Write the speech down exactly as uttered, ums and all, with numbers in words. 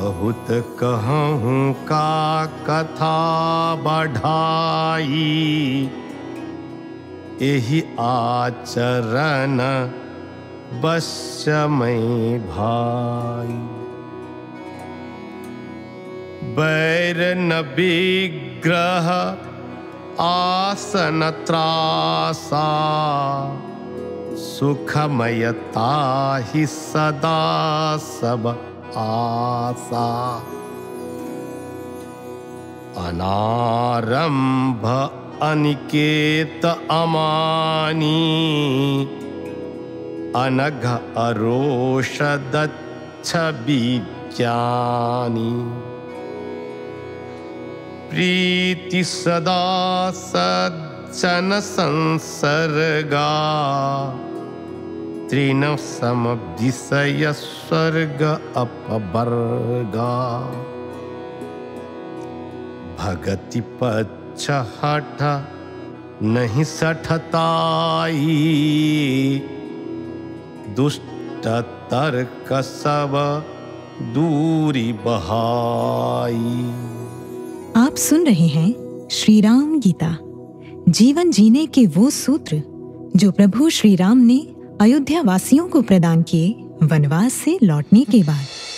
बहुत कहूँ का कथा बढ़ाई, एहि आचरण बश्यमय भाई। बैर न विग्रह आसन त्रासा, सुखमयता ही सदा सब आशा। अनारंभ अनिकेत अमानी, अनघ अरोष दक्ष विज्ञानी। प्रीति सदा सज्जन संसर्गा, तृण सम विषय स्वर्ग अपवर्गा। भगति पच्छ हठ नहीं सठताई, दुष्ट तर्क सब दूरी बहाई। आप सुन रहे हैं श्री राम गीता, जीवन जीने के वो सूत्र जो प्रभु श्री राम ने अयोध्या वासियों को प्रदान किए वनवास से लौटने के बाद।